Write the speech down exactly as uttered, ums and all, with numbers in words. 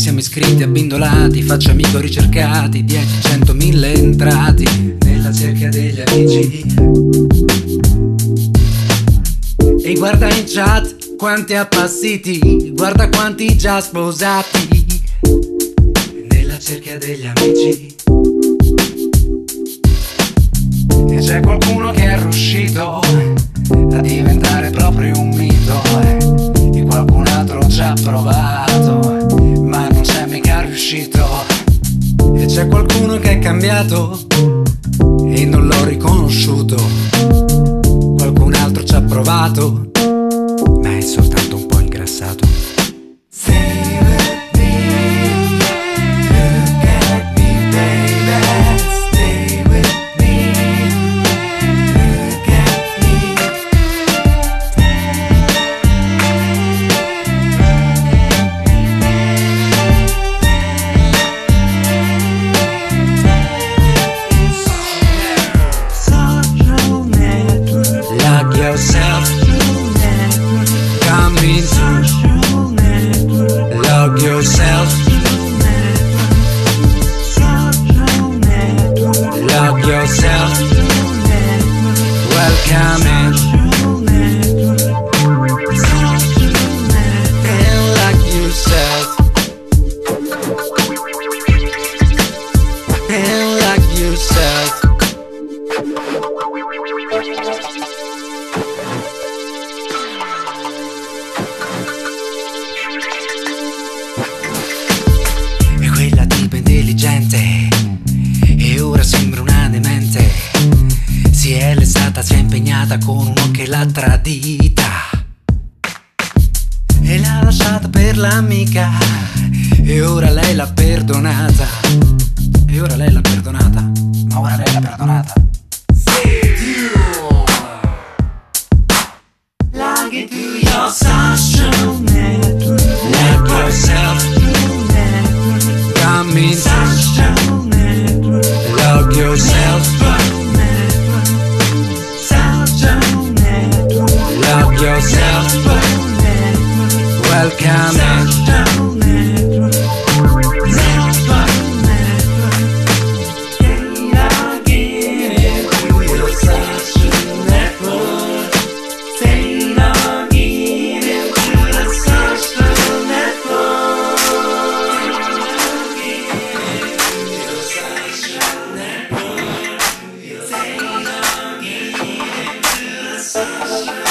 siamo iscritti, abbindolati, faccia amico ricercati, dieci, cento, mille entrati nella cerchia degli amici. E guarda in chat quanti appassiti, guarda quanti già sposati nella cerchia degli amici. E c'è qualcuno che è riuscito a diventare proprio un mito, e qualcun altro ci ha provato ma non c'è mica riuscito. E c'è qualcuno che è cambiato e non l'ho riconosciuto, qualcun altro ci ha provato ma è soltanto un po' ingrassato. Stay with me, look at me baby, stay with me, look at me. Social network, lock yourself. Come in, social network, log yourself. Social network, log yourself. Welcome in, and log yourself. And log yourself. E quella tipa intelligente e ora sembra una demente, si è lessata, si è impegnata con uno che l'ha tradita e l'ha lasciata per l'amica, e ora lei l'ha perdonata, e ora lei l'ha perdonata, ma ora lei l'ha perdonata. Log into your social network, log yourself. Come in, social network, log yourself. Social network, log yourself. Welcome in. Social